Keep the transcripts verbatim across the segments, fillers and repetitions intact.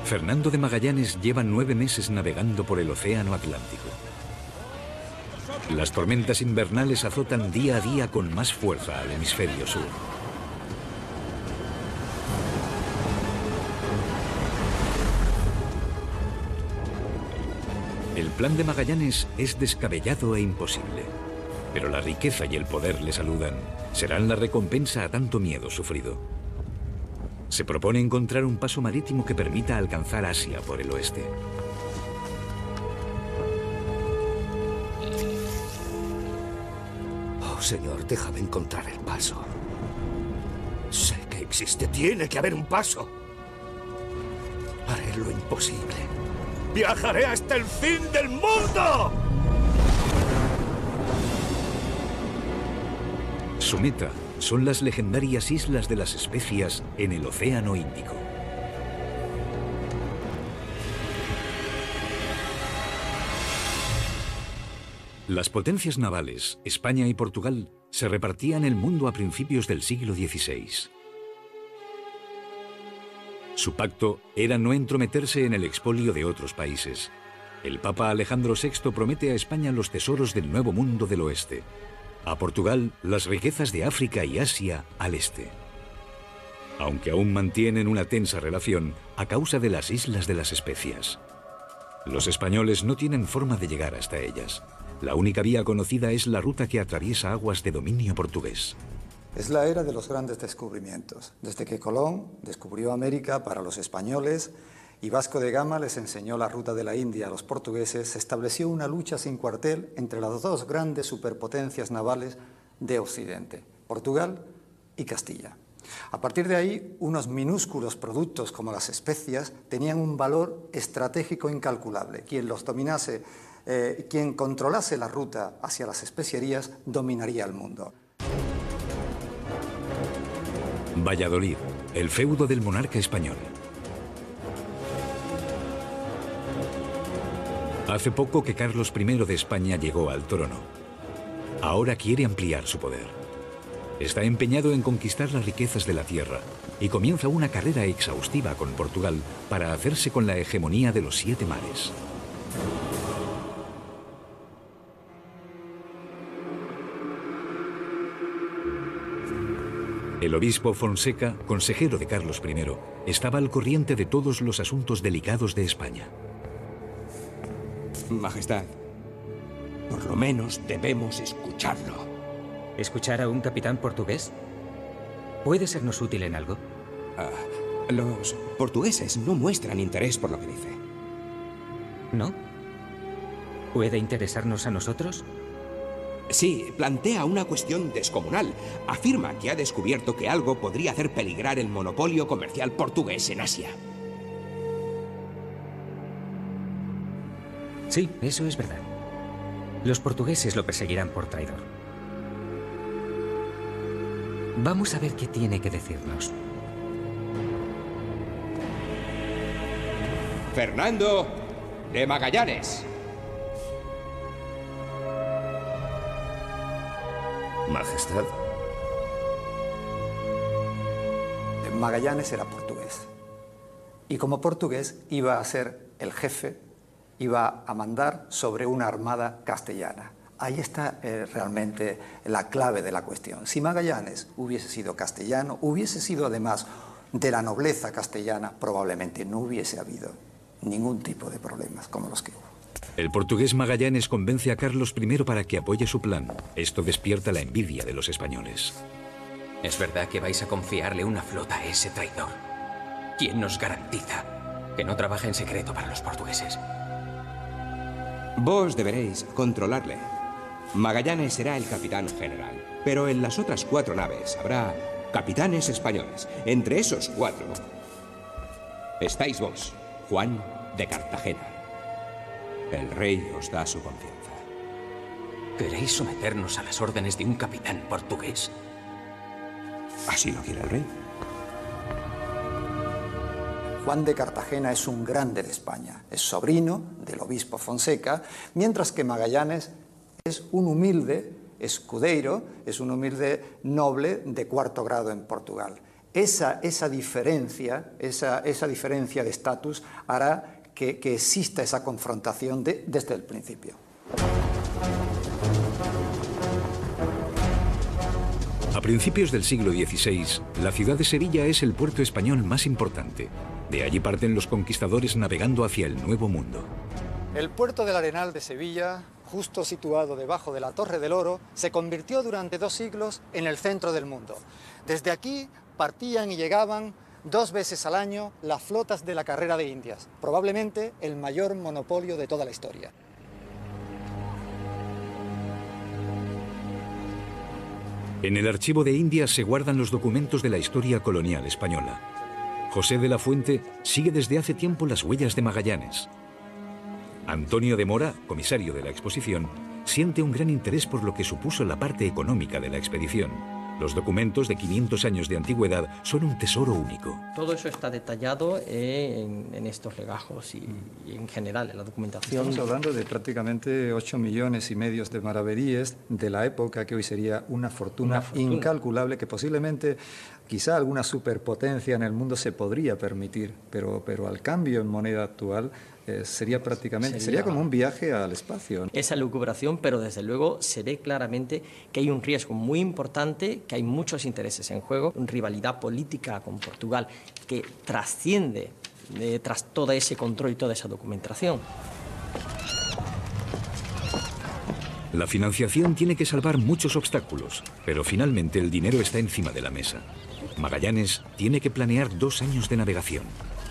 Fernando de Magallanes lleva nueve meses navegando por el Océano Atlántico. Las tormentas invernales azotan día a día con más fuerza al hemisferio sur. El plan de Magallanes es descabellado e imposible, pero la riqueza y el poder le saludan. Serán la recompensa a tanto miedo sufrido. Se propone encontrar un paso marítimo que permita alcanzar Asia por el oeste. Oh, Señor, déjame encontrar el paso. Sé que existe. Tiene que haber un paso. Haré lo imposible. ¡Viajaré hasta el fin del mundo! Su meta son las legendarias Islas de las Especias en el Océano Índico. Las potencias navales, España y Portugal, se repartían el mundo a principios del siglo dieciséis. Su pacto era no entrometerse en el expolio de otros países. El Papa Alejandro sexto promete a España los tesoros del Nuevo Mundo del Oeste, a Portugal las riquezas de África y Asia al este. Aunque aún mantienen una tensa relación a causa de las Islas de las Especias. Los españoles no tienen forma de llegar hasta ellas. La única vía conocida es la ruta que atraviesa aguas de dominio portugués. Es la era de los grandes descubrimientos. Desde que Colón descubrió América para los españoles y Vasco de Gama les enseñó la ruta de la India a los portugueses, se estableció una lucha sin cuartel entre las dos grandes superpotencias navales de Occidente, Portugal y Castilla. A partir de ahí, unos minúsculos productos como las especias tenían un valor estratégico incalculable. Quien los dominase, eh, quien controlase la ruta hacia las especierías, dominaría el mundo. Valladolid, el feudo del monarca español. Hace poco que Carlos primero de España llegó al trono. Ahora quiere ampliar su poder. Está empeñado en conquistar las riquezas de la tierra y comienza una carrera exhaustiva con Portugal para hacerse con la hegemonía de los siete mares. El obispo Fonseca, consejero de Carlos primero, estaba al corriente de todos los asuntos delicados de España. Majestad, por lo menos debemos escucharlo. ¿Escuchar a un capitán portugués? ¿Puede sernos útil en algo? Uh, los portugueses no muestran interés por lo que dice. ¿No? ¿Puede interesarnos a nosotros? Sí, plantea una cuestión descomunal. Afirma que ha descubierto que algo podría hacer peligrar el monopolio comercial portugués en Asia. Sí, eso es verdad. Los portugueses lo perseguirán por traidor. Vamos a ver qué tiene que decirnos. Fernando de Magallanes. Majestad. Magallanes era portugués. Y como portugués iba a ser el jefe, iba a mandar sobre una armada castellana. Ahí está eh, realmente la clave de la cuestión. Si Magallanes hubiese sido castellano, hubiese sido además de la nobleza castellana, probablemente no hubiese habido ningún tipo de problemas como los que hubo. El portugués Magallanes convence a Carlos primero para que apoye su plan. Esto despierta la envidia de los españoles. ¿Es verdad que vais a confiarle una flota a ese traidor? ¿Quién nos garantiza que no trabaja en secreto para los portugueses? Vos deberéis controlarle. Magallanes será el capitán general, pero en las otras cuatro naves habrá capitanes españoles. Entre esos cuatro estáis vos, Juan de Cartagena. El rey os da su confianza. ¿Queréis someternos a las órdenes de un capitán portugués? Así lo quiere el rey. Juan de Cartagena es un grande de España, es sobrino del obispo Fonseca, mientras que Magallanes es un humilde escudeiro, es un humilde noble de cuarto grado en Portugal. esa, esa diferencia, esa, esa diferencia de estatus hará que, que exista esa confrontación de, desde el principio. A principios del siglo dieciséis, la ciudad de Sevilla es el puerto español más importante. De allí parten los conquistadores navegando hacia el Nuevo Mundo. El puerto del Arenal de Sevilla, justo situado debajo de la Torre del Oro, se convirtió durante dos siglos en el centro del mundo. Desde aquí partían y llegaban dos veces al año las flotas de la Carrera de Indias, probablemente el mayor monopolio de toda la historia. En el archivo de Indias se guardan los documentos de la historia colonial española. José de la Fuente sigue desde hace tiempo las huellas de Magallanes. Antonio de Mora, comisario de la exposición, siente un gran interés por lo que supuso la parte económica de la expedición. Los documentos de quinientos años de antigüedad son un tesoro único. Todo eso está detallado en, en estos legajos y, y en general en la documentación. Estamos hablando de prácticamente ocho millones y medio de maravedíes de la época, que hoy sería una fortuna, una fortuna incalculable, que posiblemente quizá alguna superpotencia en el mundo se podría permitir, pero, pero al cambio en moneda actual eh, sería prácticamente, sería, sería como un viaje al espacio. Esa lucubración, pero desde luego se ve claramente que hay un riesgo muy importante, que hay muchos intereses en juego, una rivalidad política con Portugal que trasciende eh, tras todo ese control y toda esa documentación. La financiación tiene que salvar muchos obstáculos, pero finalmente el dinero está encima de la mesa. Magallanes tiene que planear dos años de navegación.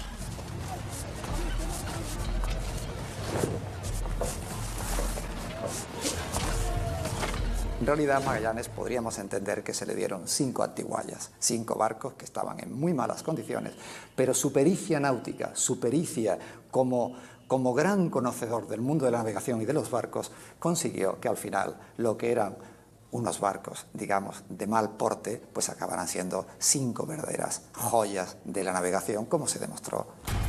En realidad, Magallanes podríamos entender que se le dieron cinco antiguallas, cinco barcos que estaban en muy malas condiciones, pero su pericia náutica, su pericia como, como gran conocedor del mundo de la navegación y de los barcos, consiguió que al final lo que eran unos barcos, digamos, de mal porte, pues acabaran siendo cinco verdaderas joyas de la navegación, como se demostró.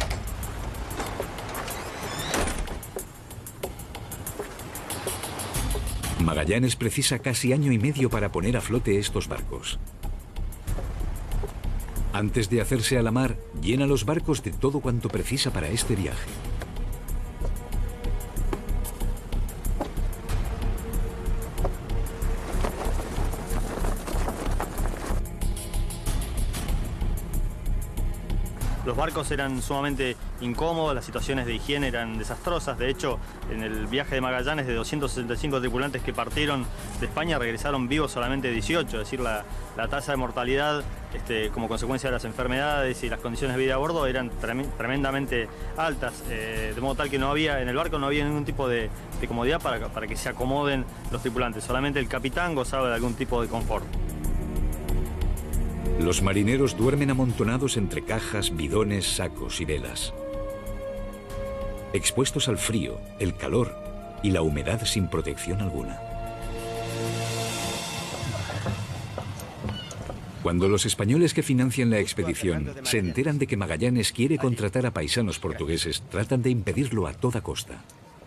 Magallanes precisa casi año y medio para poner a flote estos barcos. Antes de hacerse a la mar, llena los barcos de todo cuanto precisa para este viaje. Los barcos eran sumamente incómodos, las situaciones de higiene eran desastrosas. De hecho, en el viaje de Magallanes, de doscientos sesenta y cinco tripulantes que partieron de España, regresaron vivos solamente dieciocho. Es decir, la, la tasa de mortalidad este, como consecuencia de las enfermedades y las condiciones de vida a bordo eran tremendamente altas. Eh, de modo tal que no había, en el barco no había ningún tipo de, de comodidad para, para que se acomoden los tripulantes. Solamente el capitán gozaba de algún tipo de confort. Los marineros duermen amontonados entre cajas, bidones, sacos y velas. Expuestos al frío, el calor y la humedad sin protección alguna. Cuando los españoles que financian la expedición se enteran de que Magallanes quiere contratar a paisanos portugueses, tratan de impedirlo a toda costa.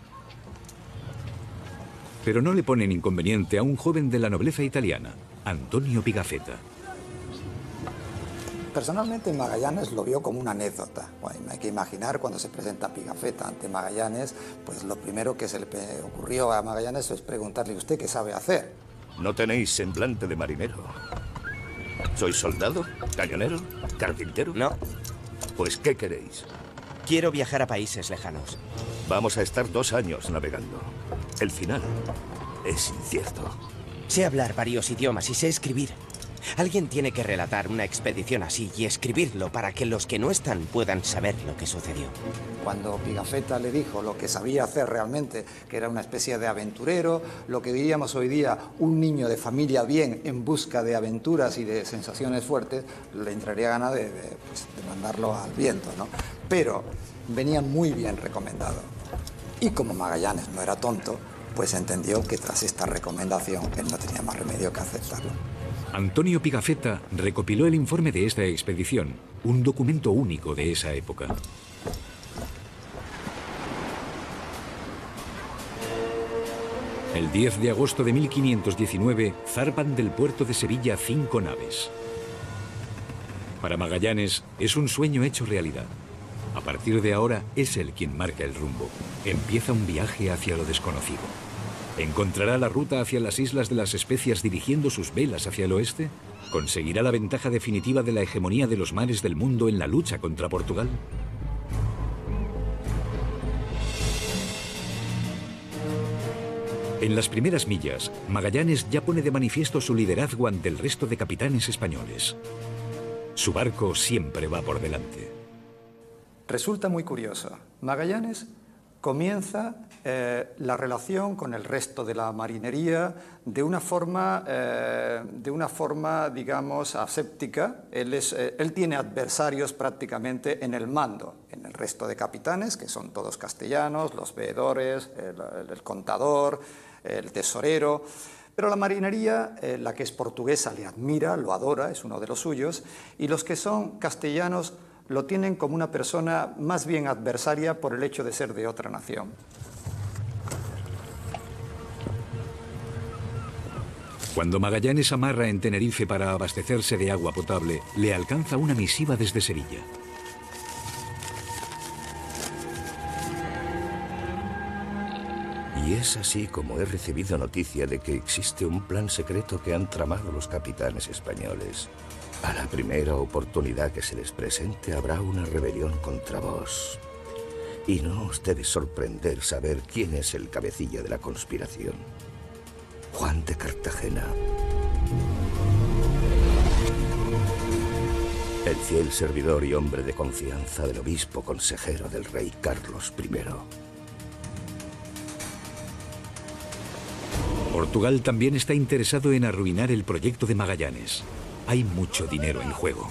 Pero no le ponen inconveniente a un joven de la nobleza italiana, Antonio Pigafetta. Personalmente Magallanes lo vio como una anécdota. Bueno, hay que imaginar cuando se presenta Pigafetta ante Magallanes, pues lo primero que se le ocurrió a Magallanes es preguntarle: ¿usted qué sabe hacer? No tenéis semblante de marinero. ¿Sois soldado? ¿Cañonero? ¿Carpintero? No. Pues, ¿qué queréis? Quiero viajar a países lejanos. Vamos a estar dos años navegando. El final es incierto. Sé hablar varios idiomas y sé escribir. Alguien tiene que relatar una expedición así y escribirlo para que los que no están puedan saber lo que sucedió. Cuando Pigafetta le dijo lo que sabía hacer realmente, que era una especie de aventurero, lo que diríamos hoy día un niño de familia bien en busca de aventuras y de sensaciones fuertes, le entraría gana de, de, pues, de mandarlo al viento, ¿no? Pero venía muy bien recomendado. Y como Magallanes no era tonto, pues entendió que tras esta recomendación él no tenía más remedio que aceptarlo. Antonio Pigafetta recopiló el informe de esta expedición, un documento único de esa época. El diez de agosto de mil quinientos diecinueve zarpan del puerto de Sevilla cinco naves. Para Magallanes es un sueño hecho realidad. A partir de ahora es él quien marca el rumbo. Empieza un viaje hacia lo desconocido. ¿Encontrará la ruta hacia las Islas de las Especias dirigiendo sus velas hacia el oeste? ¿Conseguirá la ventaja definitiva de la hegemonía de los mares del mundo en la lucha contra Portugal? En las primeras millas, Magallanes ya pone de manifiesto su liderazgo ante el resto de capitanes españoles. Su barco siempre va por delante. Resulta muy curioso. Magallanes comienza eh, la relación con el resto de la marinería de una forma, eh, de una forma digamos, aséptica. Él, es, eh, él tiene adversarios prácticamente en el mando, en el resto de capitanes, que son todos castellanos, los veedores, el, el contador, el tesorero. Pero la marinería, eh, la que es portuguesa, le admira, lo adora, es uno de los suyos, y los que son castellanos lo tienen como una persona más bien adversaria por el hecho de ser de otra nación. Cuando Magallanes amarra en Tenerife para abastecerse de agua potable, le alcanza una misiva desde Sevilla. Y es así como he recibido noticia de que existe un plan secreto que han tramado los capitanes españoles. A la primera oportunidad que se les presente habrá una rebelión contra vos. Y no os debe sorprender saber quién es el cabecilla de la conspiración. Juan de Cartagena. El fiel servidor y hombre de confianza del obispo consejero del rey Carlos primero. Portugal también está interesado en arruinar el proyecto de Magallanes. Hay mucho dinero en juego.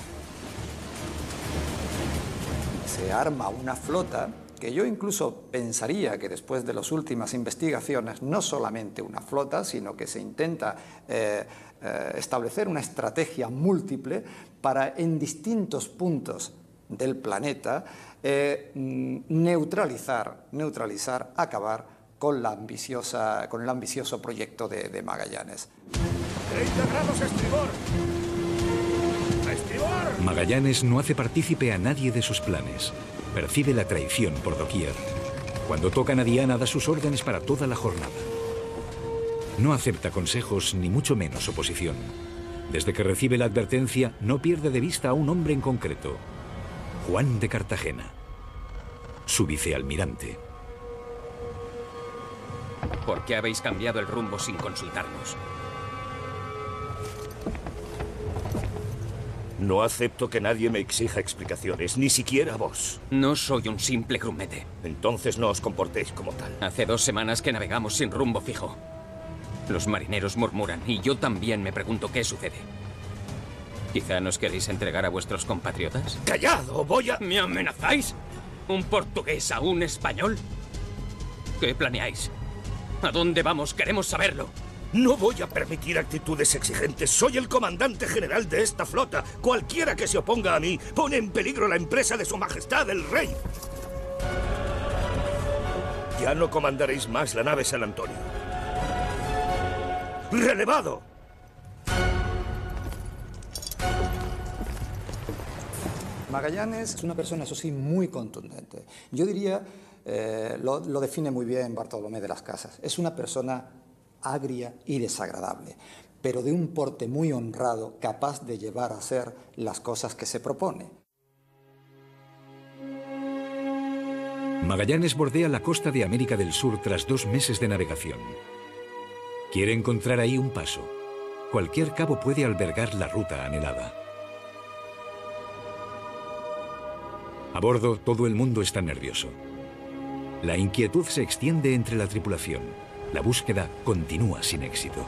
Se arma una flota que yo incluso pensaría que después de las últimas investigaciones, no solamente una flota, sino que se intenta eh, eh, establecer una estrategia múltiple para en distintos puntos del planeta eh, neutralizar, neutralizar, acabar con, la ambiciosa, con el ambicioso proyecto de, de Magallanes. treinta grados estribor. ¡Estribor! Magallanes no hace partícipe a nadie de sus planes. Percibe la traición por doquier. Cuando tocan a Diana da sus órdenes para toda la jornada. No acepta consejos ni mucho menos oposición. Desde que recibe la advertencia no pierde de vista a un hombre en concreto. Juan de Cartagena, su vicealmirante. ¿Por qué habéis cambiado el rumbo sin consultarnos? No acepto que nadie me exija explicaciones, ni siquiera vos. No soy un simple grumete. Entonces no os comportéis como tal. Hace dos semanas que navegamos sin rumbo fijo. Los marineros murmuran y yo también me pregunto qué sucede. ¿Quizá nos queréis entregar a vuestros compatriotas? ¡Callado! Voy a... ¿Me amenazáis? ¿Un portugués a un español? ¿Qué planeáis? ¿A dónde vamos? Queremos saberlo. No voy a permitir actitudes exigentes. Soy el comandante general de esta flota. Cualquiera que se oponga a mí pone en peligro la empresa de su majestad, el rey. Ya no comandaréis más la nave San Antonio. ¡Relevado! Magallanes es una persona, eso sí, muy contundente. Yo diría, eh, lo, lo define muy bien Bartolomé de las Casas, es una persona agria y desagradable, pero de un porte muy honrado, capaz de llevar a hacer las cosas que se propone. Magallanes bordea la costa de América del Sur tras dos meses de navegación. Quiere encontrar ahí un paso. Cualquier cabo puede albergar la ruta anhelada. A bordo, todo el mundo está nervioso. La inquietud se extiende entre la tripulación. La búsqueda continúa sin éxito.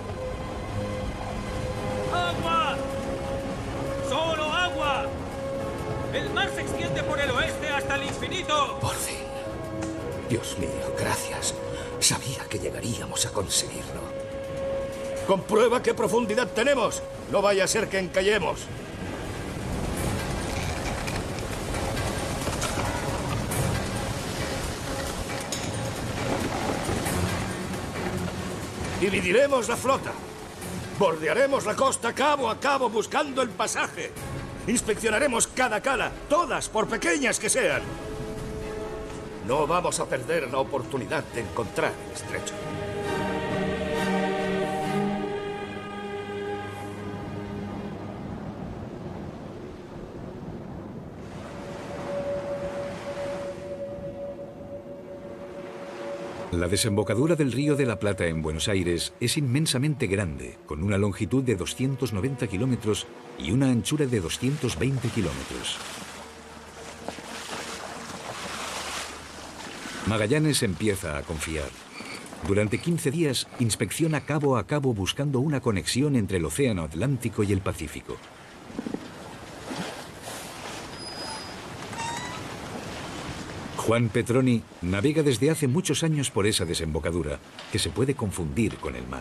¡Agua! ¡Solo agua! El mar se extiende por el oeste hasta el infinito. Por fin. Dios mío, gracias. Sabía que llegaríamos a conseguirlo. ¡Comprueba qué profundidad tenemos! No vaya a ser que encallemos. Dividiremos la flota. Bordearemos la costa cabo a cabo buscando el pasaje. Inspeccionaremos cada cala, todas, por pequeñas que sean. No vamos a perder la oportunidad de encontrar el estrecho. La desembocadura del Río de la Plata en Buenos Aires es inmensamente grande, con una longitud de doscientos noventa kilómetros y una anchura de doscientos veinte kilómetros. Magallanes empieza a confiar. Durante quince días inspecciona cabo a cabo buscando una conexión entre el Océano Atlántico y el Pacífico. Juan Petroni navega desde hace muchos años por esa desembocadura, que se puede confundir con el mar.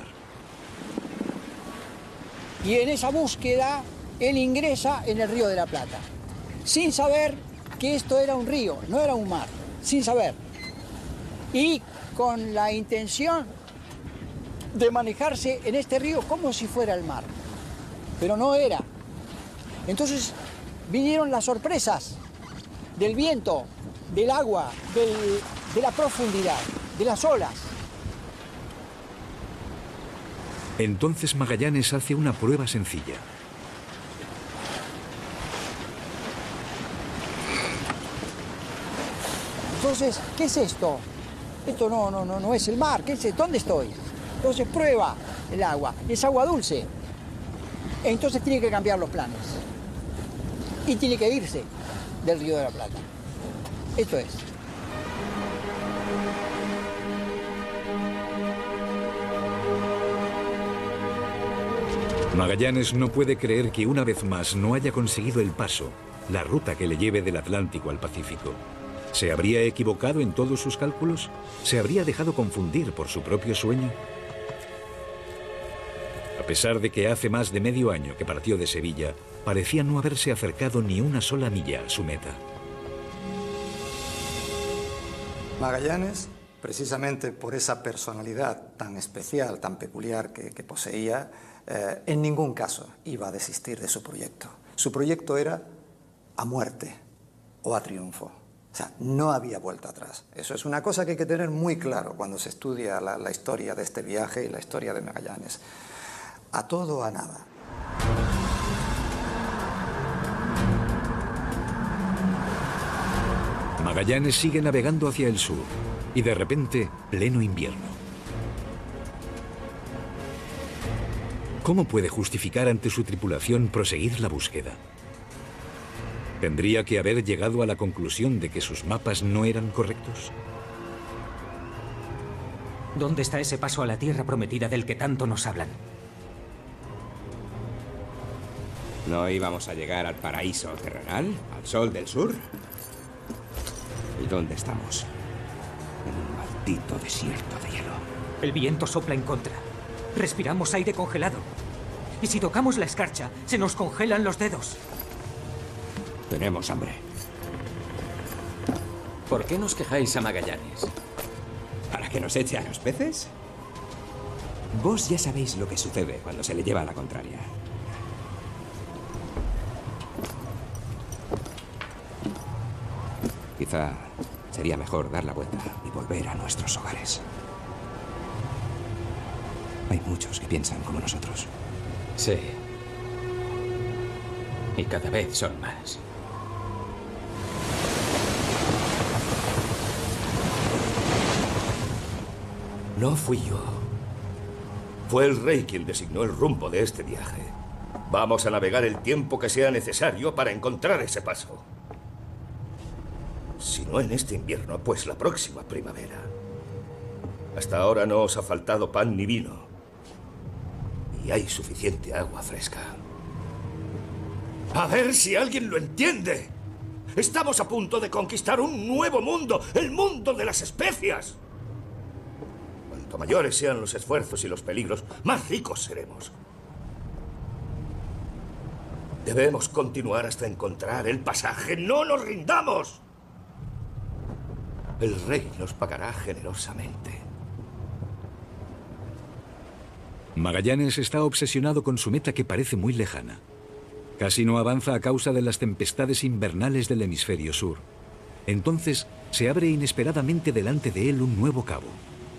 Y en esa búsqueda, él ingresa en el Río de la Plata, sin saber que esto era un río, no era un mar, sin saber. Y con la intención de manejarse en este río como si fuera el mar, pero no era. Entonces vinieron las sorpresas del viento, del agua, del, de la profundidad, de las olas. Entonces Magallanes hace una prueba sencilla. Entonces, ¿qué es esto? Esto no, no, no, no es el mar, ¿qué es? ¿Dónde estoy? Entonces prueba el agua, es agua dulce. Entonces tiene que cambiar los planes. Y tiene que irse del Río de la Plata. Esto es. Magallanes no puede creer que una vez más no haya conseguido el paso, la ruta que le lleve del Atlántico al Pacífico. ¿Se habría equivocado en todos sus cálculos? ¿Se habría dejado confundir por su propio sueño? A pesar de que hace más de medio año que partió de Sevilla, parecía no haberse acercado ni una sola milla a su meta. Magallanes, precisamente por esa personalidad tan especial, tan peculiar que, que poseía, eh, en ningún caso iba a desistir de su proyecto. Su proyecto era a muerte o a triunfo. O sea, no había vuelta atrás. Eso es una cosa que hay que tener muy claro cuando se estudia la, la historia de este viaje y la historia de Magallanes. A todo o a nada. Magallanes sigue navegando hacia el sur y de repente, pleno invierno. ¿Cómo puede justificar ante su tripulación proseguir la búsqueda? ¿Tendría que haber llegado a la conclusión de que sus mapas no eran correctos? ¿Dónde está ese paso a la tierra prometida del que tanto nos hablan? ¿No íbamos a llegar al paraíso terrenal? ¿Al sol del sur? ¿Y dónde estamos? En un maldito desierto de hielo. El viento sopla en contra. Respiramos aire congelado. Y si tocamos la escarcha, se nos congelan los dedos. Tenemos hambre. ¿Por qué nos quejáis a Magallanes? ¿Para que nos eche a los peces? Vos ya sabéis lo que sucede cuando se le lleva a la contraria. Quizá sería mejor dar la vuelta y volver a nuestros hogares. Hay muchos que piensan como nosotros. Sí. Y cada vez son más. No fui yo. Fue el rey quien designó el rumbo de este viaje. Vamos a navegar el tiempo que sea necesario para encontrar ese paso. Si no en este invierno, pues la próxima primavera. Hasta ahora no os ha faltado pan ni vino. Y hay suficiente agua fresca. A ver si alguien lo entiende. Estamos a punto de conquistar un nuevo mundo, el mundo de las especias. Cuanto mayores sean los esfuerzos y los peligros, más ricos seremos. Debemos continuar hasta encontrar el pasaje. ¡No nos rindamos! El rey nos pagará generosamente. Magallanes está obsesionado con su meta que parece muy lejana. Casi no avanza a causa de las tempestades invernales del hemisferio sur. Entonces se abre inesperadamente delante de él un nuevo cabo.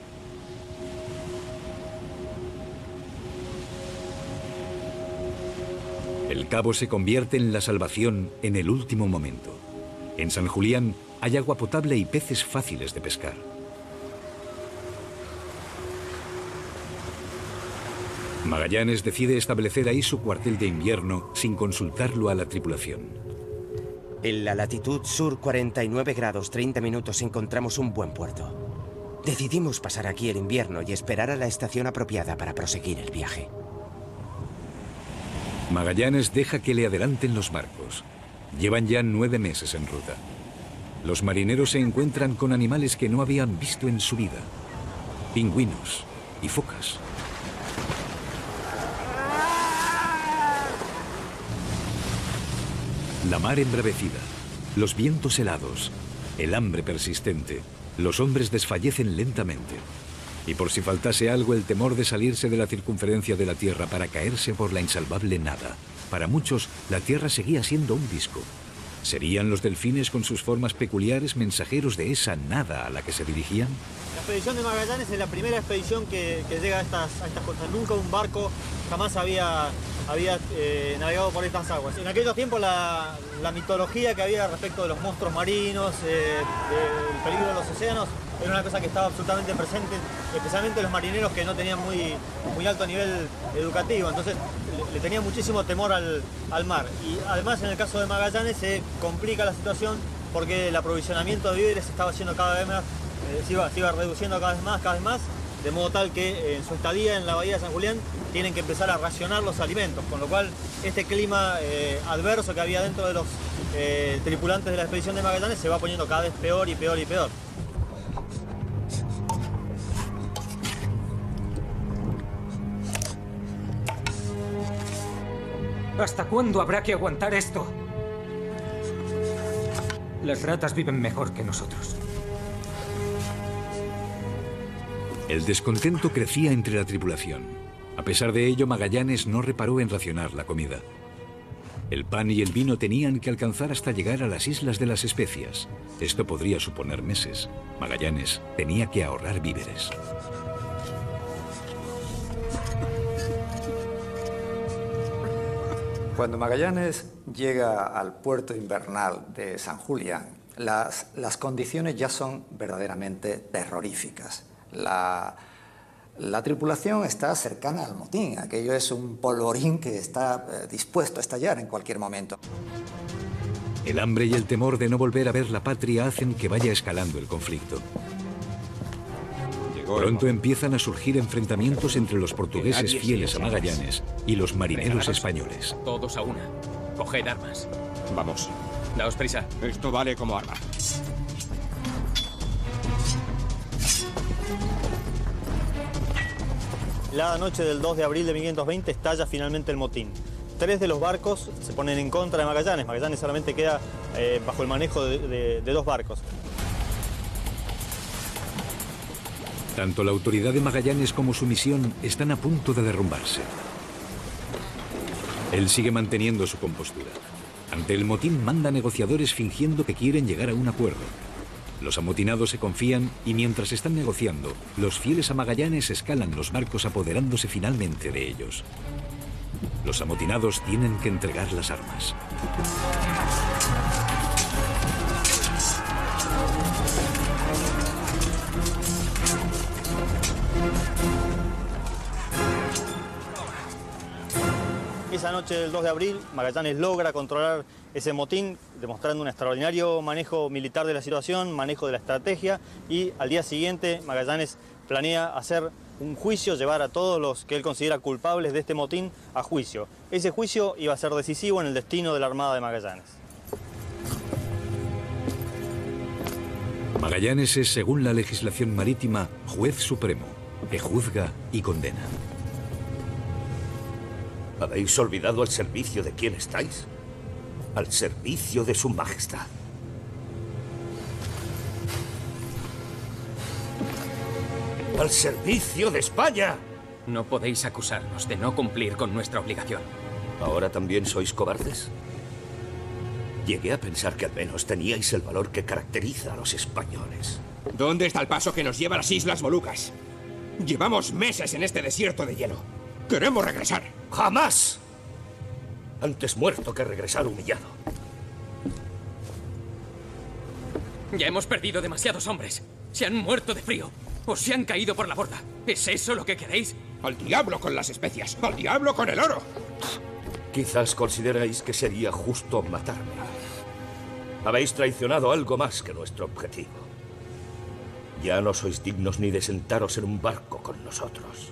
El cabo se convierte en la salvación en el último momento. En San Julián hay agua potable y peces fáciles de pescar. Magallanes decide establecer ahí su cuartel de invierno sin consultarlo a la tripulación. En la latitud sur cuarenta y nueve grados treinta minutos encontramos un buen puerto. Decidimos pasar aquí el invierno y esperar a la estación apropiada para proseguir el viaje. Magallanes deja que le adelanten los barcos. Llevan ya nueve meses en ruta. Los marineros se encuentran con animales que no habían visto en su vida. Pingüinos y focas. La mar embravecida, los vientos helados, el hambre persistente, los hombres desfallecen lentamente. Y por si faltase algo, el temor de salirse de la circunferencia de la Tierra para caerse por la insalvable nada. Para muchos, la Tierra seguía siendo un disco. ¿Serían los delfines con sus formas peculiares mensajeros de esa nada a la que se dirigían? La expedición de Magallanes es la primera expedición que, que llega a estas, a estas costas. Nunca un barco jamás había, había eh, navegado por estas aguas. En aquellos tiempos la, la mitología que había respecto de los monstruos marinos, eh, del peligro de los océanos, era una cosa que estaba absolutamente presente, especialmente los marineros que no tenían muy, muy alto nivel educativo, entonces le, le tenían muchísimo temor al, al mar. Y además en el caso de Magallanes se complica la situación porque el aprovisionamiento de víveres estaba siendo cada vez más, eh, se, iba, se iba reduciendo cada vez más, cada vez más, de modo tal que en su estadía en la bahía de San Julián tienen que empezar a racionar los alimentos, con lo cual este clima eh, adverso que había dentro de los eh, tripulantes de la expedición de Magallanes se va poniendo cada vez peor y peor y peor. ¿Hasta cuándo habrá que aguantar esto? Las ratas viven mejor que nosotros. El descontento crecía entre la tripulación. A pesar de ello, Magallanes no reparó en racionar la comida. El pan y el vino tenían que alcanzar hasta llegar a las Islas de las Especias. Esto podría suponer meses. Magallanes tenía que ahorrar víveres. Cuando Magallanes llega al puerto invernal de San Julián, las, las condiciones ya son verdaderamente terroríficas. La, la tripulación está cercana al motín. Aquello es un polvorín que está eh, dispuesto a estallar en cualquier momento. El hambre y el temor de no volver a ver la patria hacen que vaya escalando el conflicto. Pronto empiezan a surgir enfrentamientos entre los portugueses fieles a Magallanes y los marineros españoles. Todos a una. Coged armas. Vamos. Daos prisa. Esto vale como arma. La noche del dos de abril de mil quinientos veinte estalla finalmente el motín. Tres de los barcos se ponen en contra de Magallanes. Magallanes solamente queda eh, bajo el manejo de, de, de dos barcos. Tanto la autoridad de Magallanes como su misión están a punto de derrumbarse. Él sigue manteniendo su compostura. Ante el motín manda negociadores fingiendo que quieren llegar a un acuerdo. Los amotinados se confían y mientras están negociando, los fieles a Magallanes escalan los barcos apoderándose finalmente de ellos. Los amotinados tienen que entregar las armas. Esa noche del dos de abril, Magallanes logra controlar ese motín, demostrando un extraordinario manejo militar de la situación, manejo de la estrategia, y al día siguiente Magallanes planea hacer un juicio, llevar a todos los que él considera culpables de este motín a juicio. Ese juicio iba a ser decisivo en el destino de la Armada de Magallanes. Magallanes es, según la legislación marítima, juez supremo, que juzga y condena. ¿Habéis olvidado al servicio de quién estáis? Al servicio de su majestad. ¡Al servicio de España! No podéis acusarnos de no cumplir con nuestra obligación. ¿Ahora también sois cobardes? Llegué a pensar que al menos teníais el valor que caracteriza a los españoles. ¿Dónde está el paso que nos lleva a las Islas Molucas? Llevamos meses en este desierto de hielo. ¡Queremos regresar! ¡Jamás! Antes muerto que regresar humillado. Ya hemos perdido demasiados hombres. Se han muerto de frío. O se han caído por la borda. ¿Es eso lo que queréis? ¡Al diablo con las especias! ¡Al diablo con el oro! Quizás consideráis que sería justo matarme. Habéis traicionado algo más que nuestro objetivo. Ya no sois dignos ni de sentaros en un barco con nosotros.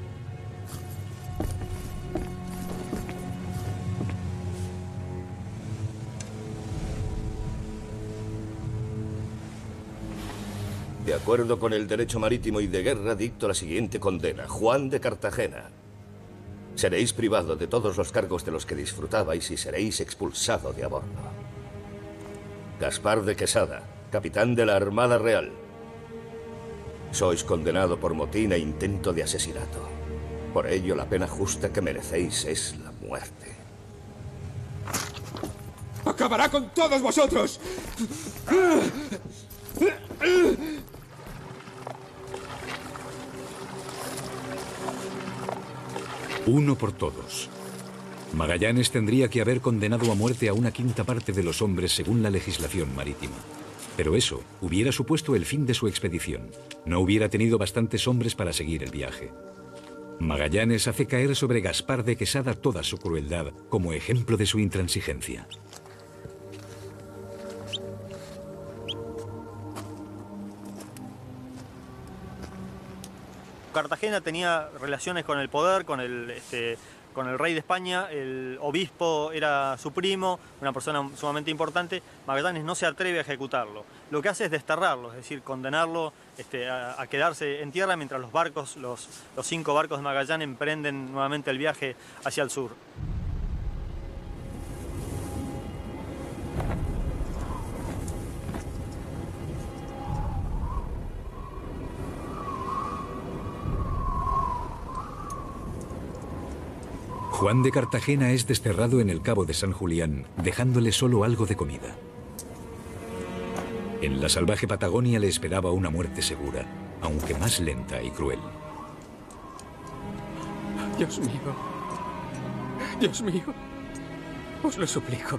De acuerdo con el derecho marítimo y de guerra, dicto la siguiente condena. Juan de Cartagena. Seréis privado de todos los cargos de los que disfrutabais y seréis expulsado de a bordo. Gaspar de Quesada, capitán de la Armada Real. Sois condenado por motín e intento de asesinato. Por ello, la pena justa que merecéis es la muerte. ¡Acabará con todos vosotros! Uno por todos. Magallanes tendría que haber condenado a muerte a una quinta parte de los hombres según la legislación marítima. Pero eso hubiera supuesto el fin de su expedición. No hubiera tenido bastantes hombres para seguir el viaje. Magallanes hace caer sobre Gaspar de Quesada toda su crueldad como ejemplo de su intransigencia. Cartagena tenía relaciones con el poder, con el, este, con el rey de España, el obispo era su primo, una persona sumamente importante. Magallanes no se atreve a ejecutarlo. Lo que hace es desterrarlo, es decir, condenarlo este, a, a quedarse en tierra mientras los barcos, los, los cinco barcos de Magallanes emprenden nuevamente el viaje hacia el sur. Juan de Cartagena es desterrado en el Cabo de San Julián, dejándole solo algo de comida. En la salvaje Patagonia le esperaba una muerte segura, aunque más lenta y cruel. Dios mío. Dios mío. Os lo suplico.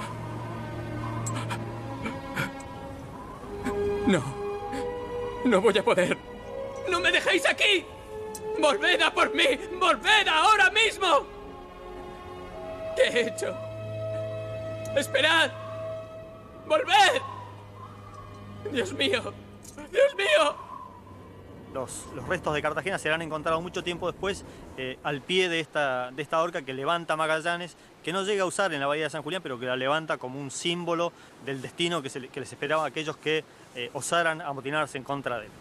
No. No voy a poder. ¡No me dejéis aquí! ¡Volved a por mí! ¡Volved ahora mismo! ¿Qué he hecho? ¡Esperad! ¡Volved! ¡Dios mío! ¡Dios mío! Los, los restos de Cartagena serán encontrados mucho tiempo después eh, al pie de esta, de esta horca que levanta Magallanes, que no llega a usar en la bahía de San Julián, pero que la levanta como un símbolo del destino que, se, que les esperaba a aquellos que eh, osaran amotinarse en contra de él.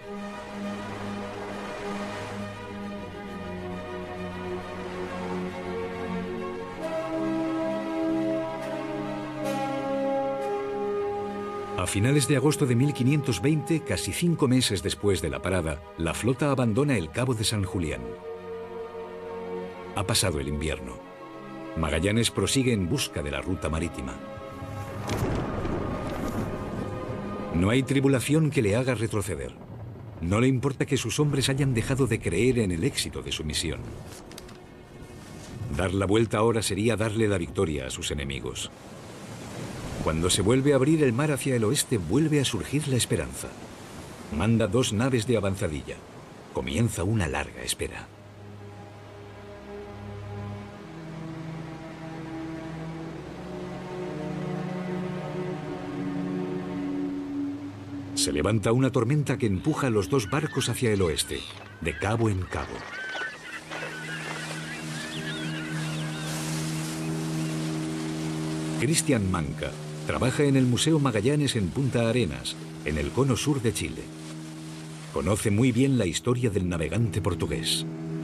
A finales de agosto de mil quinientos veinte, casi cinco meses después de la parada, la flota abandona el Cabo de San Julián. Ha pasado el invierno. Magallanes prosigue en busca de la ruta marítima. No hay tribulación que le haga retroceder. No le importa que sus hombres hayan dejado de creer en el éxito de su misión. Dar la vuelta ahora sería darle la victoria a sus enemigos. Cuando se vuelve a abrir el mar hacia el oeste, vuelve a surgir la esperanza. Manda dos naves de avanzadilla. Comienza una larga espera. Se levanta una tormenta que empuja a los dos barcos hacia el oeste, de cabo en cabo. Cristian Manca trabaja en el Museo Magallanes en Punta Arenas, en el cono sur de Chile. Conoce muy bien la historia del navegante portugués.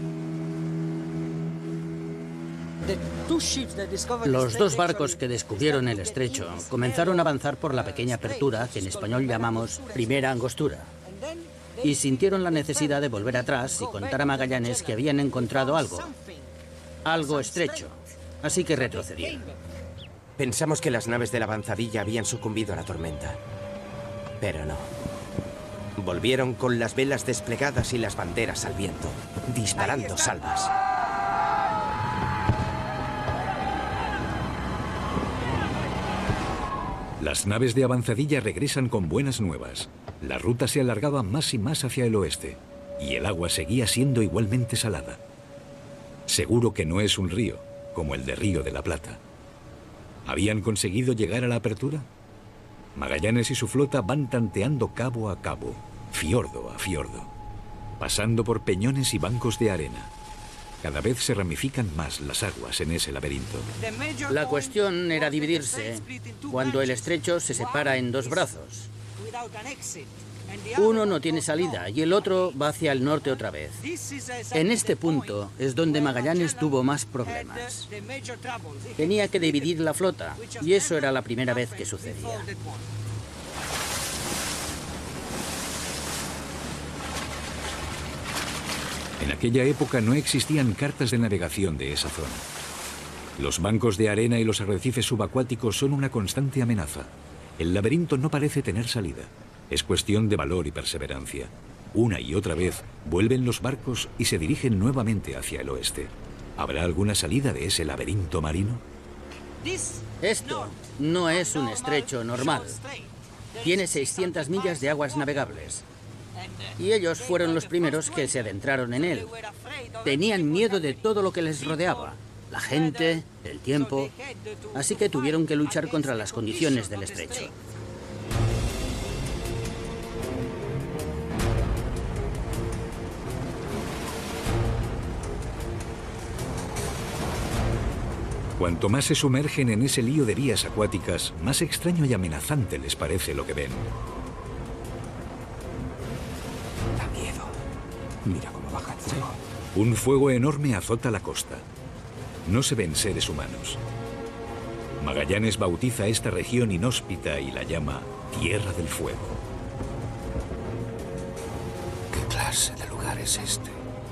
Los dos barcos que descubrieron el estrecho comenzaron a avanzar por la pequeña apertura que en español llamamos Primera Angostura. Y sintieron la necesidad de volver atrás y contar a Magallanes que habían encontrado algo. Algo estrecho. así que retrocedieron. Pensamos que las naves de la avanzadilla habían sucumbido a la tormenta, pero no. Volvieron con las velas desplegadas y las banderas al viento, disparando salvas. Las naves de avanzadilla regresan con buenas nuevas. La ruta se alargaba más y más hacia el oeste, y el agua seguía siendo igualmente salada. Seguro que no es un río, como el de Río de la Plata. ¿Habían conseguido llegar a la apertura? Magallanes y su flota van tanteando cabo a cabo, fiordo a fiordo, pasando por peñones y bancos de arena. Cada vez se ramifican más las aguas en ese laberinto. La cuestión era dividirse cuando el estrecho se separa en dos brazos. Uno no tiene salida y el otro va hacia el norte otra vez. En este punto es donde Magallanes tuvo más problemas. Tenía que dividir la flota y eso era la primera vez que sucedía. En aquella época no existían cartas de navegación de esa zona. Los bancos de arena y los arrecifes subacuáticos son una constante amenaza. El laberinto no parece tener salida. Es cuestión de valor y perseverancia. Una y otra vez vuelven los barcos y se dirigen nuevamente hacia el oeste. ¿Habrá alguna salida de ese laberinto marino? Esto no es un estrecho normal. Tiene seiscientas millas de aguas navegables. Y ellos fueron los primeros que se adentraron en él. Tenían miedo de todo lo que les rodeaba. La gente, el tiempo. Así que tuvieron que luchar contra las condiciones del estrecho. Cuanto más se sumergen en ese lío de vías acuáticas, más extraño y amenazante les parece lo que ven. Da miedo. Mira cómo baja el fuego. Un fuego enorme azota la costa. No se ven seres humanos. Magallanes bautiza esta región inhóspita y la llama Tierra del Fuego. ¿Qué clase de lugar es este?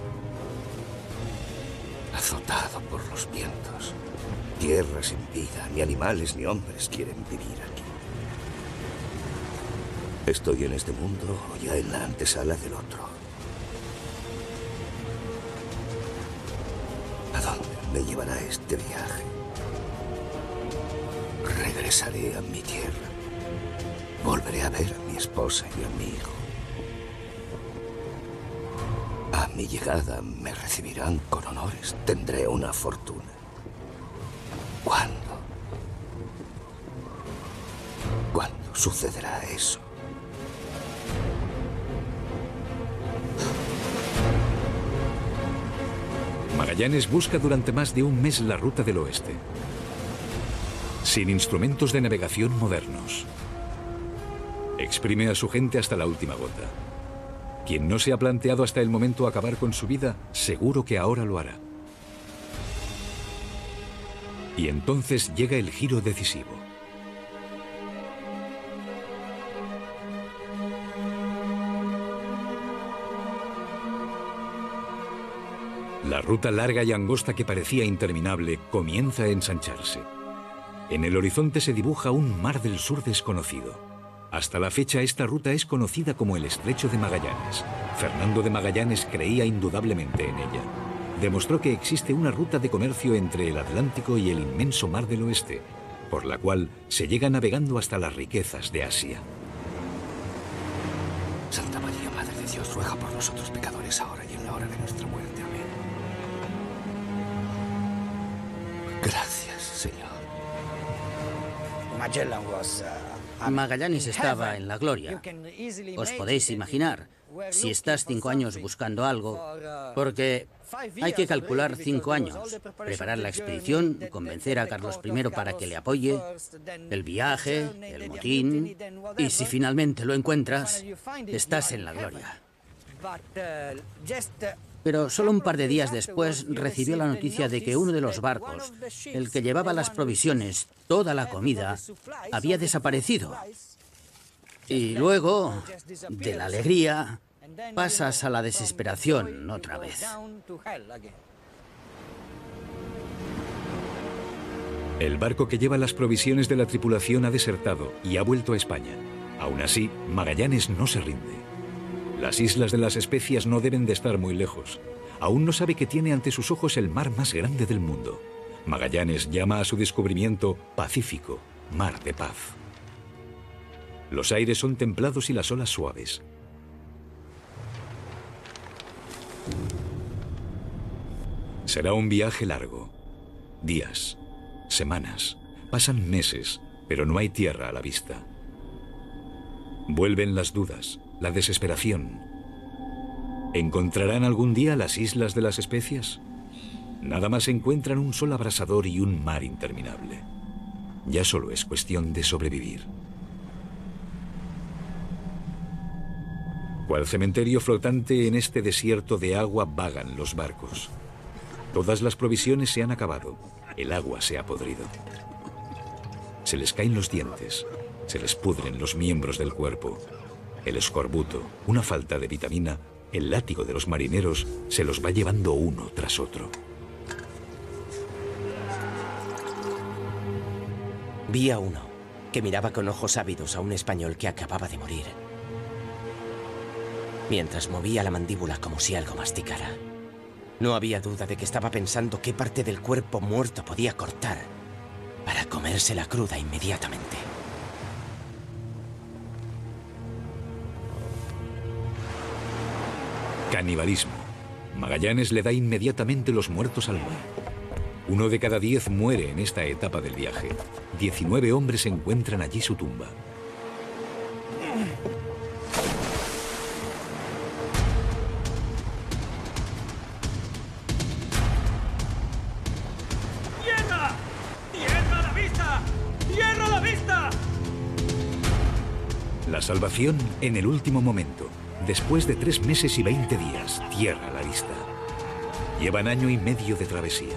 Azotado por los vientos. Tierra sin vida, ni animales ni hombres quieren vivir aquí. ¿Estoy en este mundo o ya en la antesala del otro? ¿A dónde me llevará este viaje? Regresaré a mi tierra. Volveré a ver a mi esposa y a mi hijo. A mi llegada me recibirán con honores. Tendré una fortuna. ¿Cuándo? ¿Cuándo sucederá eso? Magallanes busca durante más de un mes la ruta del oeste. Sin instrumentos de navegación modernos. Exprime a su gente hasta la última gota. Quien no se ha planteado hasta el momento acabar con su vida, seguro que ahora lo hará. Y entonces llega el giro decisivo. La ruta larga y angosta que parecía interminable comienza a ensancharse. En el horizonte se dibuja un mar del sur desconocido. Hasta la fecha esta ruta es conocida como el Estrecho de Magallanes. Fernando de Magallanes creía indudablemente en ella. Demostró que existe una ruta de comercio entre el Atlántico y el inmenso mar del oeste, por la cual se llega navegando hasta las riquezas de Asia. Santa María, Madre de Dios, ruega por nosotros pecadores ahora y en la hora de nuestra muerte. Amén. Gracias, Señor. Magallanes estaba en la gloria. Os podéis imaginar, si estás cinco años buscando algo, porque hay que calcular cinco años, preparar la expedición, convencer a Carlos primero para que le apoye, el viaje, el motín, y si finalmente lo encuentras, estás en la gloria. Pero solo un par de días después recibió la noticia de que uno de los barcos, el que llevaba las provisiones, toda la comida, había desaparecido. Y luego, de la alegría, pasas a la desesperación otra vez. El barco que lleva las provisiones de la tripulación ha desertado y ha vuelto a España. Aún así, Magallanes no se rinde. Las Islas de las Especias no deben de estar muy lejos. Aún no sabe que tiene ante sus ojos el mar más grande del mundo. Magallanes llama a su descubrimiento Pacífico, mar de paz. Los aires son templados y las olas suaves. Será un viaje largo. Días, semanas, pasan meses, pero no hay tierra a la vista. Vuelven las dudas, la desesperación. ¿Encontrarán algún día las Islas de las Especias? Nada más encuentran un sol abrasador y un mar interminable. Ya solo es cuestión de sobrevivir. Cual cementerio flotante en este desierto de agua vagan los barcos. Todas las provisiones se han acabado. El agua se ha podrido. Se les caen los dientes. Se les pudren los miembros del cuerpo. El escorbuto, una falta de vitamina, el látigo de los marineros se los va llevando uno tras otro. Vi a uno que miraba con ojos ávidos a un español que acababa de morir, mientras movía la mandíbula como si algo masticara. No había duda de que estaba pensando qué parte del cuerpo muerto podía cortar para comérsela cruda inmediatamente. Canibalismo. Magallanes le da inmediatamente los muertos al mar. Uno de cada diez muere en esta etapa del viaje. Diecinueve hombres encuentran allí su tumba. ¡Tierra! ¡Tierra a la vista! ¡Tierra a la vista! La salvación en el último momento. Después de tres meses y veinte días, tierra a la vista. Llevan año y medio de travesía.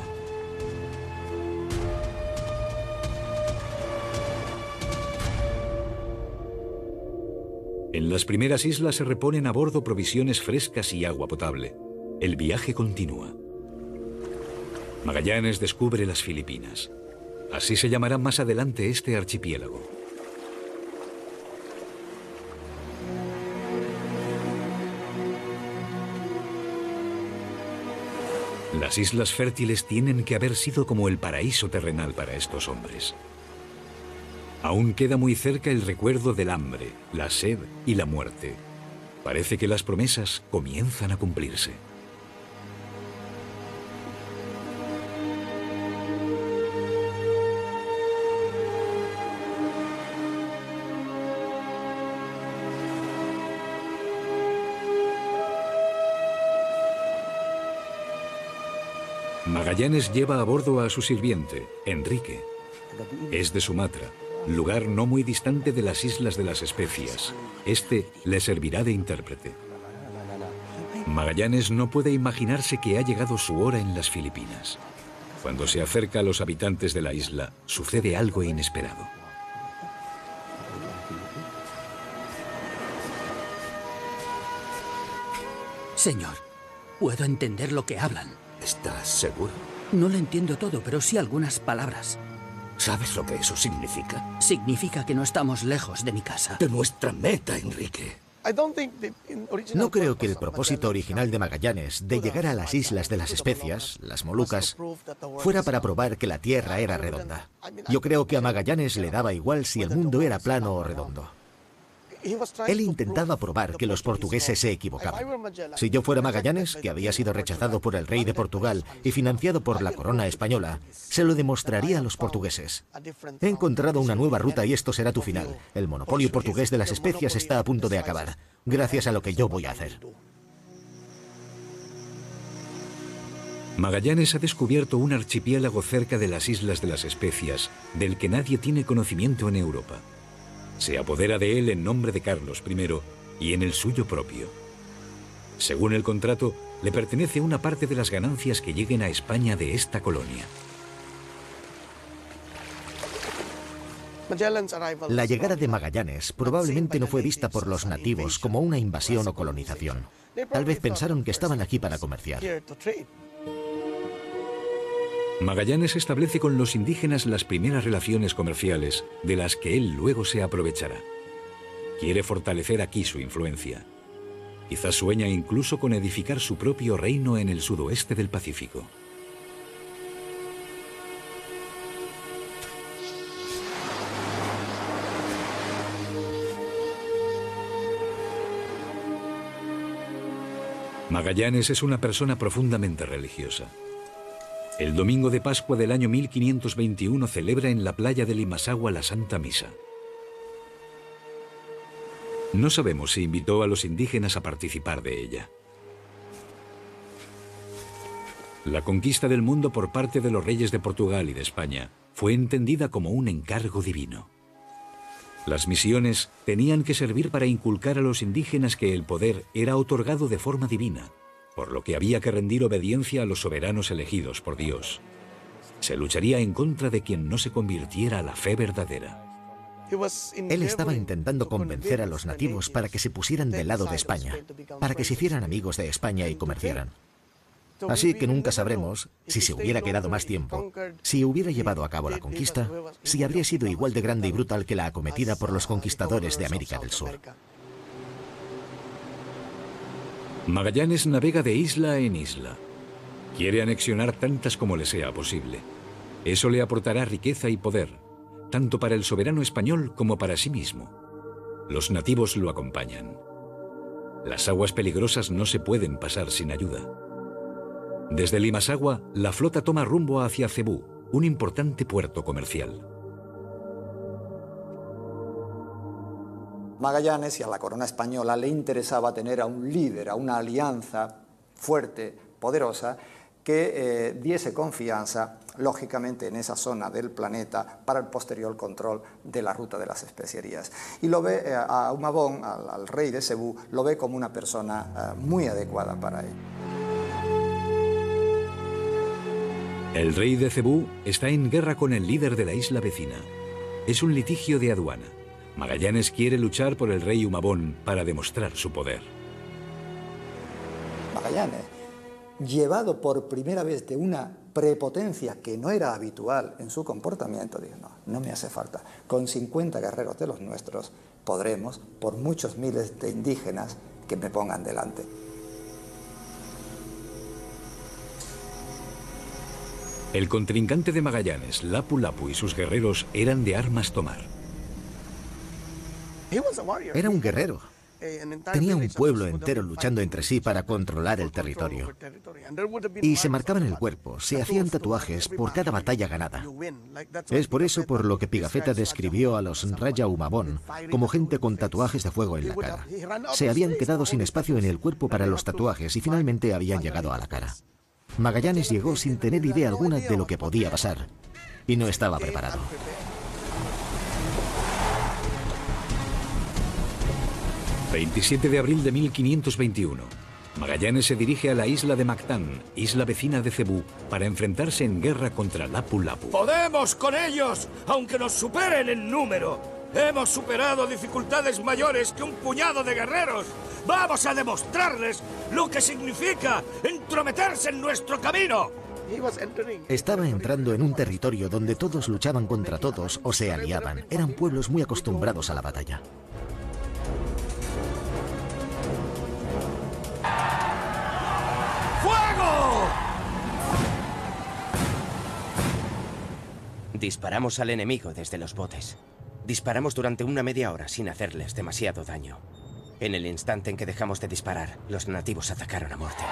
En las primeras islas se reponen a bordo provisiones frescas y agua potable. El viaje continúa. Magallanes descubre las Filipinas. Así se llamará más adelante este archipiélago. Las islas fértiles tienen que haber sido como el paraíso terrenal para estos hombres. Aún queda muy cerca el recuerdo del hambre, la sed y la muerte. Parece que las promesas comienzan a cumplirse. Magallanes lleva a bordo a su sirviente, Enrique. Es de Sumatra, lugar no muy distante de las Islas de las Especias. Este le servirá de intérprete. Magallanes no puede imaginarse que ha llegado su hora en las Filipinas. Cuando se acerca a los habitantes de la isla, sucede algo inesperado. Señor, puedo entender lo que hablan. ¿Estás seguro? No lo entiendo todo, pero sí algunas palabras. ¿Sabes lo que eso significa? Significa que no estamos lejos de mi casa. De nuestra meta, Enrique. No creo que el propósito original de Magallanes de llegar a las Islas de las Especias, las Molucas, fuera para probar que la Tierra era redonda. Yo creo que a Magallanes le daba igual si el mundo era plano o redondo. Él intentaba probar que los portugueses se equivocaban. Si yo fuera Magallanes, que había sido rechazado por el rey de Portugal y financiado por la corona española, se lo demostraría a los portugueses. He encontrado una nueva ruta y esto será tu final. El monopolio portugués de las especias está a punto de acabar, gracias a lo que yo voy a hacer. Magallanes ha descubierto un archipiélago cerca de las Islas de las Especias, del que nadie tiene conocimiento en Europa. Se apodera de él en nombre de Carlos primero y en el suyo propio. Según el contrato, le pertenece una parte de las ganancias que lleguen a España de esta colonia. La llegada de Magallanes probablemente no fue vista por los nativos como una invasión o colonización. Tal vez pensaron que estaban aquí para comerciar. Magallanes establece con los indígenas las primeras relaciones comerciales de las que él luego se aprovechará. Quiere fortalecer aquí su influencia. Quizás sueña incluso con edificar su propio reino en el sudoeste del Pacífico. Magallanes es una persona profundamente religiosa. El domingo de Pascua del año mil quinientos veintiuno celebra en la playa de Limassagua la Santa Misa. No sabemos si invitó a los indígenas a participar de ella. La conquista del mundo por parte de los reyes de Portugal y de España fue entendida como un encargo divino. Las misiones tenían que servir para inculcar a los indígenas que el poder era otorgado de forma divina, por lo que había que rendir obediencia a los soberanos elegidos por Dios. Se lucharía en contra de quien no se convirtiera a la fe verdadera. Él estaba intentando convencer a los nativos para que se pusieran del lado de España, para que se hicieran amigos de España y comerciaran. Así que nunca sabremos si se hubiera quedado más tiempo, si hubiera llevado a cabo la conquista, si habría sido igual de grande y brutal que la acometida por los conquistadores de América del Sur. Magallanes navega de isla en isla. Quiere anexionar tantas como le sea posible. Eso le aportará riqueza y poder, tanto para el soberano español como para sí mismo. Los nativos lo acompañan. Las aguas peligrosas no se pueden pasar sin ayuda. Desde Limassagua, la flota toma rumbo hacia Cebú, un importante puerto comercial. Magallanes y a la corona española le interesaba tener a un líder, a una alianza fuerte, poderosa, que eh, diese confianza, lógicamente, en esa zona del planeta para el posterior control de la ruta de las especierías. Y lo ve eh, a Humabón, al, al rey de Cebú, lo ve como una persona eh, muy adecuada para él. El rey de Cebú está en guerra con el líder de la isla vecina. Es un litigio de aduana. Magallanes quiere luchar por el rey Humabón para demostrar su poder. Magallanes, llevado por primera vez de una prepotencia que no era habitual en su comportamiento, dijo, no, no me hace falta. Con cincuenta guerreros de los nuestros podremos, por muchos miles de indígenas que me pongan delante. El contrincante de Magallanes, Lapu Lapu, y sus guerreros eran de armas tomar. Era un guerrero. Tenía un pueblo entero luchando entre sí para controlar el territorio. Y se marcaban el cuerpo, se hacían tatuajes por cada batalla ganada. Es por eso por lo que Pigafetta describió a los Raya Humabón como gente con tatuajes de fuego en la cara. Se habían quedado sin espacio en el cuerpo para los tatuajes y finalmente habían llegado a la cara. Magallanes llegó sin tener idea alguna de lo que podía pasar y no estaba preparado. veintisiete de abril de mil quinientos veintiuno. Magallanes se dirige a la isla de Mactán, isla vecina de Cebú, para enfrentarse en guerra contra Lapu Lapu. ¡Podemos con ellos, aunque nos superen en número! ¡Hemos superado dificultades mayores que un puñado de guerreros! ¡Vamos a demostrarles lo que significa entrometerse en nuestro camino! Estaba entrando en un territorio donde todos luchaban contra todos o se aliaban. Eran pueblos muy acostumbrados a la batalla. ¡Fuego! Disparamos al enemigo desde los botes. Disparamos durante una media hora sin hacerles demasiado daño. En el instante en que dejamos de disparar, los nativos atacaron a muerte.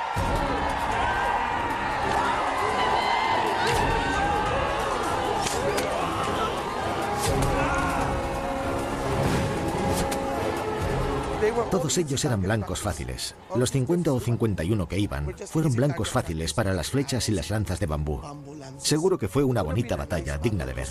Todos ellos eran blancos fáciles. Los cincuenta o cincuenta y uno que iban fueron blancos fáciles para las flechas y las lanzas de bambú. Seguro que fue una bonita batalla, digna de ver.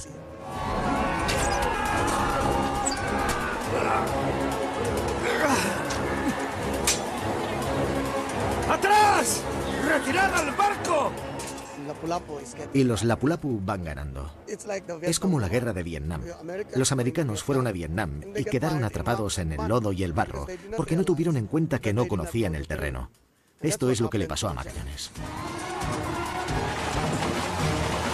¡Atrás! ¡Retirad al barco! Y los Lapu Lapu van ganando. Es como la guerra de Vietnam. Los americanos fueron a Vietnam y quedaron atrapados en el lodo y el barro porque no tuvieron en cuenta que no conocían el terreno. Esto es lo que le pasó a Magallanes.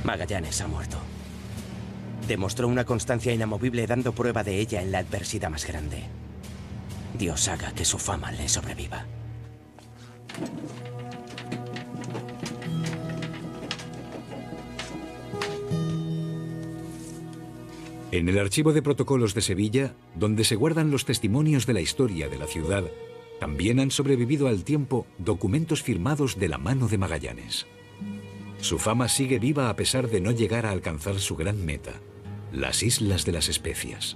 Magallanes ha muerto. Demostró una constancia inamovible dando prueba de ella en la adversidad más grande. Dios haga que su fama le sobreviva. En el Archivo de Protocolos de Sevilla, donde se guardan los testimonios de la historia de la ciudad, también han sobrevivido al tiempo documentos firmados de la mano de Magallanes. Su fama sigue viva a pesar de no llegar a alcanzar su gran meta, las Islas de las Especias.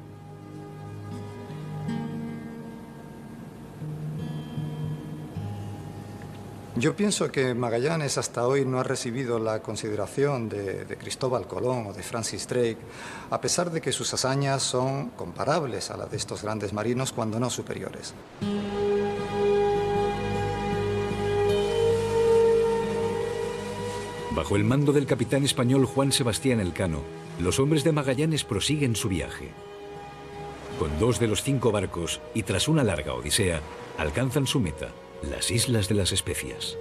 Yo pienso que Magallanes hasta hoy no ha recibido la consideración de, de Cristóbal Colón o de Francis Drake, a pesar de que sus hazañas son comparables a las de estos grandes marinos, cuando no superiores. Bajo el mando del capitán español Juan Sebastián Elcano, los hombres de Magallanes prosiguen su viaje. Con dos de los cinco barcos y tras una larga odisea, alcanzan su meta, las Islas de las Especias.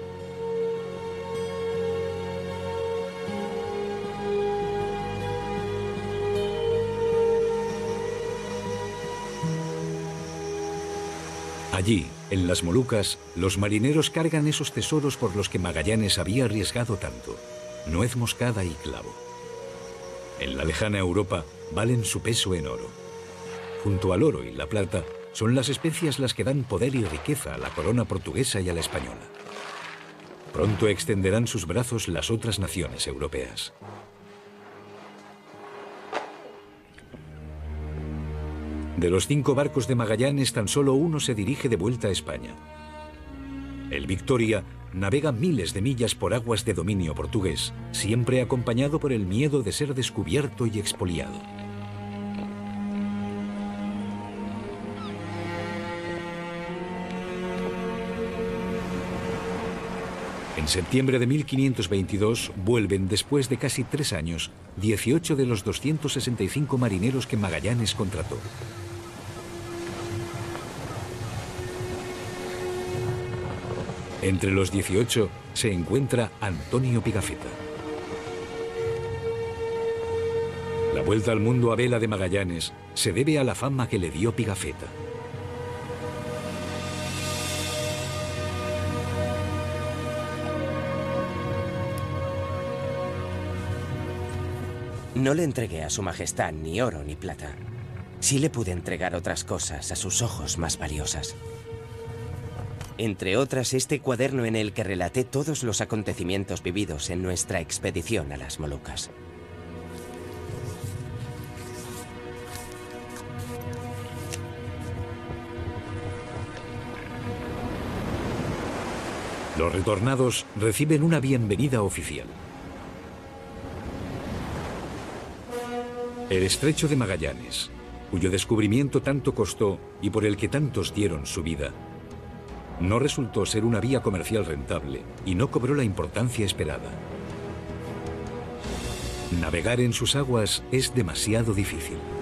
Allí, en las Molucas, los marineros cargan esos tesoros por los que Magallanes había arriesgado tanto: nuez moscada y clavo. En la lejana Europa valen su peso en oro. Junto al oro y la plata, son las especias las que dan poder y riqueza a la corona portuguesa y a la española. Pronto extenderán sus brazos las otras naciones europeas. De los cinco barcos de Magallanes, tan solo uno se dirige de vuelta a España. El Victoria navega miles de millas por aguas de dominio portugués, siempre acompañado por el miedo de ser descubierto y expoliado. En septiembre de mil quinientos veintidós vuelven, después de casi tres años, dieciocho de los doscientos sesenta y cinco marineros que Magallanes contrató. Entre los dieciocho se encuentra Antonio Pigafetta. La vuelta al mundo a vela de Magallanes se debe a la fama que le dio Pigafetta. No le entregué a su majestad ni oro ni plata. Sí le pude entregar otras cosas a sus ojos más valiosas. Entre otras, este cuaderno en el que relaté todos los acontecimientos vividos en nuestra expedición a las Molucas. Los retornados reciben una bienvenida oficial. El estrecho de Magallanes, cuyo descubrimiento tanto costó y por el que tantos dieron su vida, no resultó ser una vía comercial rentable y no cobró la importancia esperada. Navegar en sus aguas es demasiado difícil.